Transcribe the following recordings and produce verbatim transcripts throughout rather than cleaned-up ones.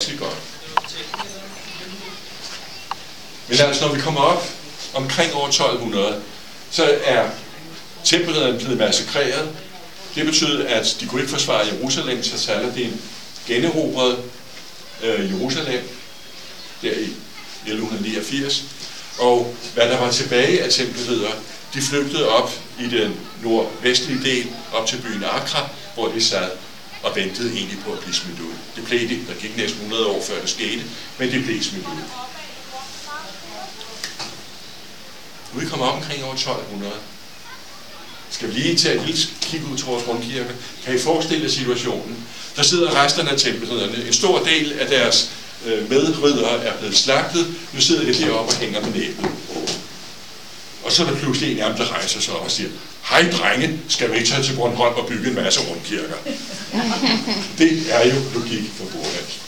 frygtelig godt. Men altså, når vi kommer op omkring år tolv hundrede, så er tempelridderne blevet massakreret. Det betød, at de kunne ikke forsvare Jerusalem, så Saladin generobrede øh, Jerusalem der i elleve niogfirs. Og hvad der var tilbage af tempelriddere, de flygtede op i den nordvestlige del, op til byen Accra, hvor de sad og ventede egentlig på at blive smidt ud. Det blev de. Der gik næsten hundrede år før det skete, men det blev smidt ud. Nu er vi kommet omkring år tolv hundrede. Skal vi lige tage et lille kig ud til vores rundkirke? Kan I forestille jer situationen? Der sidder resterne af tempelridderne. En stor del af deres øh, medriddere er blevet slagtet. Nu sidder de deroppe og hænger med næbet. Og så er der pludselig en af dem, der rejser sig op og siger, hej drenge, skal vi ikke tage til Bornholm og bygge en masse rundkirker? Det er jo logik for Bornholm.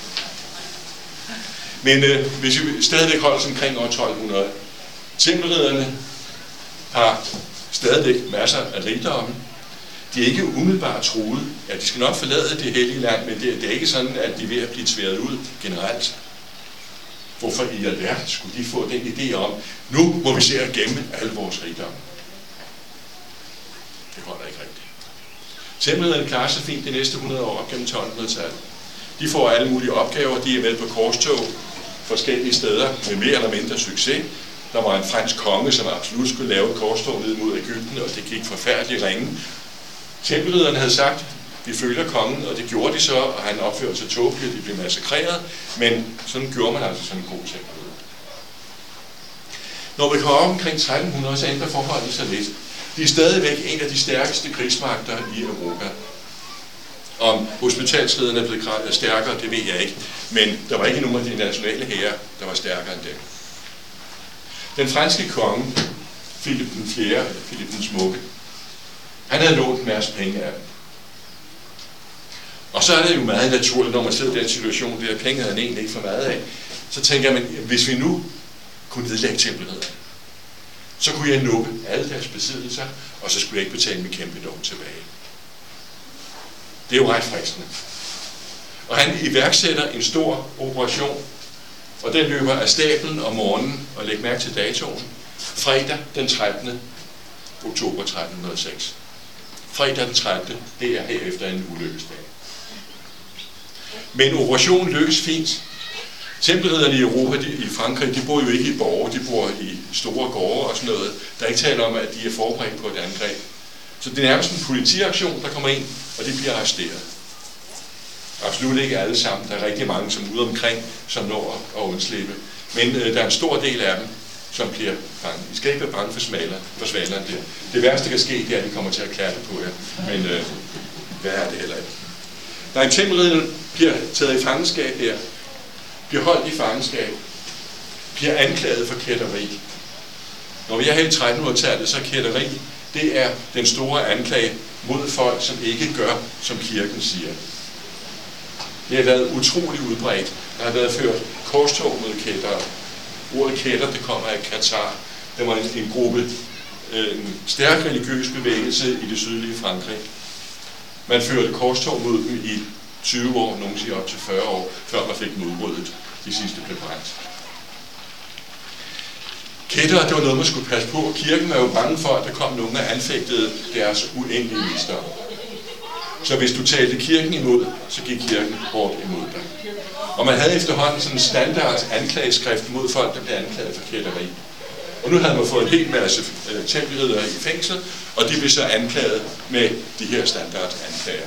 Men øh, hvis vi stadigvæk holder os omkring år tolv hundrede, tempelridderne har stadigvæk masser af rigdomme. De er ikke umiddelbart truet. Ja, de skal nok forlade det hellige land, men det, det er ikke sådan, at de er ved at blive tværet ud generelt. Hvorfor i alverden skulle de få den idé om, nu må vi se at gemme alle vores rigdomme? Det holder ikke rigtigt. Tempelridderne klarer sig fint de næste hundrede år op gennem tolv hundrede-tallet. De får alle mulige opgaver. De er med på korstog forskellige steder med mere eller mindre succes. Der var en fransk konge, som absolut skulle lave et korstog ned mod Egypten, og det gik forfærdeligt ringe. Tempelridderne havde sagt, vi følger kongen, og det gjorde de så, og han opførte sig tåbeligt, og de blev massakreret, men sådan gjorde man altså sådan en god tempelridder. Når vi kommer op omkring tretten hundrede, så ændrer forholdet sig lidt. De er stadigvæk en af de stærkeste krigsmagter i Europa. Om hospitalsridderne er blevet stærkere, det ved jeg ikke, men der var ikke nogen af de nationale hære, der var stærkere end dem. Den franske konge, Philip den fjerde, eller Philip den Smukke, han havde lånt en masse penge af dem. Og så er det jo meget naturligt, når man sidder i den situation, der penge havde han egentlig ikke for meget af, så tænker man, hvis vi nu kunne nedlægge tempelridderne, så kunne jeg nuppe alle deres besiddelser, og så skulle jeg ikke betale mit kæmpe lån tilbage. Det er jo ret fristende. Og han iværksætter en stor operation, og den løber af stablen om morgenen, og læg mærke til datoen, fredag den trettende oktober tretten hundrede og seks. Fredag den trettende, det er herefter en ulykkesdag. Men operationen lykkes fint. Tempelridderne i Europa, de, i Frankrig, de bor jo ikke i borge, de bor i store gårde og sådan noget. Der er ikke tale om, at de er forberedt på et angreb. Så det er nærmest en politiaktion, der kommer ind, og de bliver arresteret. Absolut ikke alle sammen. Der er rigtig mange, som er ude omkring, som når at undslippe. Men øh, der er en stor del af dem, som bliver bange. I skal ikke være bange for smaler, for svalerne der. Det værste, der kan ske, det er, at de kommer til at klatte på jer. Men øh, hvad er det heller ikke? Der er en tempelridder, bliver taget i fangenskab her, bliver holdt i fangenskab, bliver anklaget for kætteri. Når vi er her i tretten hundrede-tallet, så er kætteri, det er den store anklage mod folk, som ikke gør, som kirken siger. Det har været utrolig udbredt. Der har været ført korstog mod kættere. Ordet kætter, det kommer af Katar. Der var en, en gruppe, en stærk religiøs bevægelse i det sydlige Frankrig. Man førte korstog mod dem i tyve år, nogen siger op til fyrre år, før man fik dem udryddet. De sidste blev brændt. Kættere, det var noget, man skulle passe på. Kirken var jo bange for, at der kom nogen, der anfægtede deres uendelige visdom. Så hvis du talte kirken imod, så gik kirken hårdt imod dig. Og man havde efterhånden sådan en standard anklageskrift mod folk, der blev anklaget for kætteri. Og nu havde man fået en hel masse øh, tempelriddere i fængsel, og de blev så anklaget med de her standard anklager.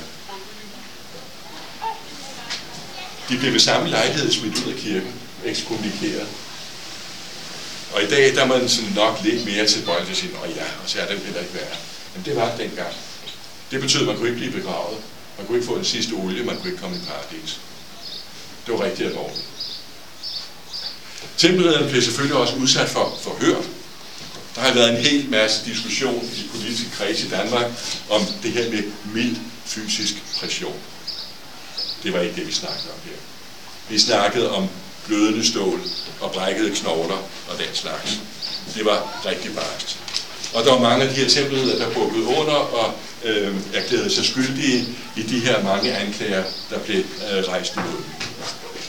De blev ved samme lejlighed smidt ud af kirken, ekskommunikeret. Og i dag der er man sådan nok lidt mere tilbøjelig til at sige, åh ja, og så er det heller ikke værd. Men det var det dengang. Det betød, at man kunne ikke blive begravet. Man kunne ikke få den sidste olie, man kunne ikke komme i paradis. Det var rigtig alvorligt. Tempelridderne blev selvfølgelig også udsat for forhør. Der har været en hel masse diskussion i de politiske kreds i Danmark om det her med mild fysisk pression. Det var ikke det, vi snakkede om her. Vi snakkede om blødende stål og brækkede knogler og den slags. Det var rigtig barst. Og der var mange af de her tempelriddere, der bukkede under og øh, erklærede sig skyldige i de her mange anklager, der blev øh, rejst imod dem.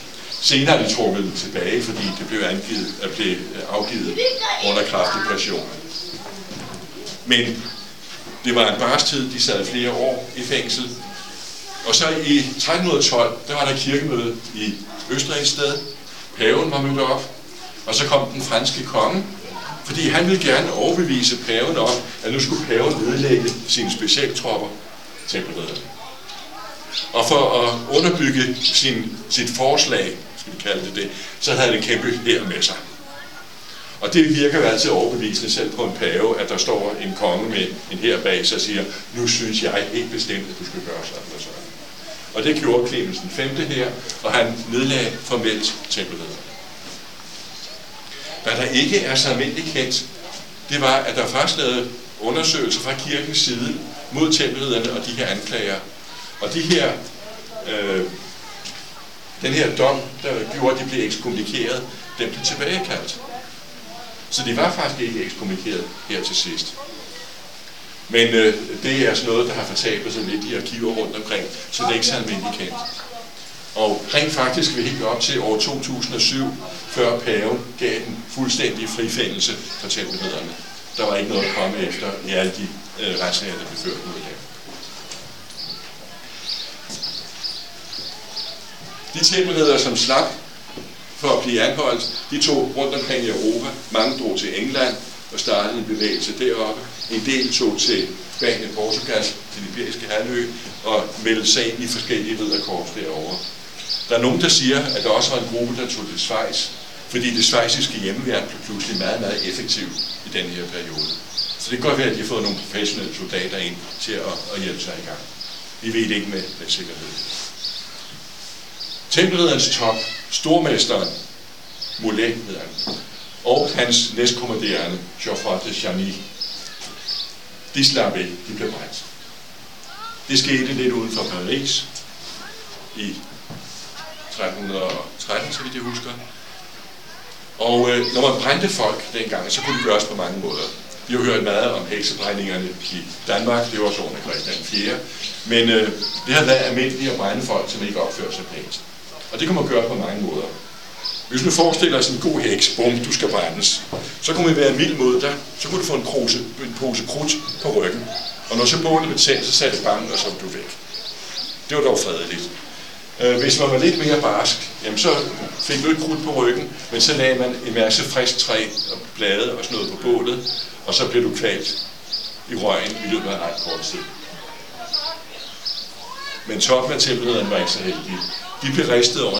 Senere er de trukket tilbage, fordi det blev, angivet, blev afgivet under kraftig pression. Men det var en barstid, de sad flere år i fængsel. Og så i tretten tolv, der var der kirkemøde i Østerrigssted. Paven var mødt op, og så kom den franske konge, fordi han ville gerne overbevise paven om, at nu skulle paven nedlægge sine specialtropper, tempelridderne. Og for at underbygge sin, sit forslag, skal vi kalde det det, så havde han en kæmpe hær med sig. Og det virker jo altid overbevisende selv på en pave, at der står en konge med en hær bag sig og siger, nu synes jeg helt bestemt, at du skal gøre sådan og sådan. Og det gjorde Clemens den femte her, og han nedlagde formelt tempelridderne. Hvad der ikke er så almindeligt kendt, det var, at der først lavede undersøgelser fra kirkens side mod tempelridderne og de her anklager. Og de her, øh, den her dom, der gjorde, at de blev ekskommunikeret, den blev tilbagekaldt. Så de var faktisk ikke ekskommunikeret her til sidst. Men øh, det er sådan noget, der har fortabet sig lidt i arkiver rundt omkring, så det er ikke så almindeligt kendt. Og rent faktisk vil helt op til år to tusind og syv, før paven gav den fuldstændige frifindelse for tempelridderne. Der var ikke noget at komme efter i alle de øh, retssager, der blev ført ud af dem. De tempelriddere, som slap for at blive anholdt, de tog rundt omkring i Europa. Mange drog til England og startede en bevægelse deroppe. En del tog til Spanien, Portugal, til den iberiske halvø og meldte sig ind i forskellige ridderkorps derovre. Der er nogen, der siger, at der også var en gruppe, der tog til Schweiz, fordi det schweiziske hjemmeværn blev pludselig meget, meget effektivt i denne her periode. Så det kan godt være, at de har fået nogle professionelle soldater ind til at, at hjælpe sig i gang. Vi ved det ikke med, med sikkerhed. Tempelridderens top, stormesteren, Molé hedder han, og hans næstkommanderende, Geoffroy de Charny, de slap ikke, de blev brændt. Det skete lidt uden for Paris i tretten tretten, så vidt jeg husker. Og øh, når man brændte folk dengang, så kunne det gøres på mange måder. Vi har hørt meget om heksebrændingerne i Danmark, det var også under Christian den fjerde. Men øh, det har været almindeligt at brænde folk, som ikke opfører sig pænt. Og det kan man gøre på mange måder. Hvis du forestiller dig en god heks, bum, du skal brændes, så kunne man være mild mod dig, så kunne du få en pose, en pose krudt på ryggen. Og når så bålet blev tændt, så satte det banken, og så var du væk. Det var dog fredeligt. Hvis man var lidt mere barsk, jamen så fik du et krudt på ryggen, men så lagde man en masse frisk træ og blade og sådan noget på bålet, og så blev du kvalt i røgen i løbet af ret kort tid. Men toppen af tempelridderne var ikke så heldige. De blev ristet over